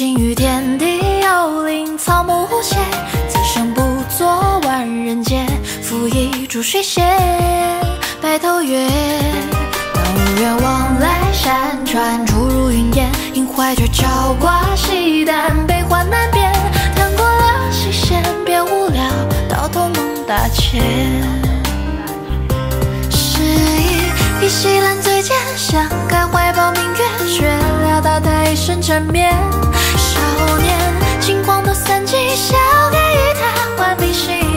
心于天地有灵，草木无邪，此生不做万人间。负一株水仙，白头月。但无缘往来山川，出入云烟。因怀着朝挂夕旦，悲欢难辨。谈过了西弦，别无聊，到头梦大千。是一袭烂醉间，想盖怀抱明月，却料到他一生缠绵。少年轻狂的散尽，笑给予他换笔心。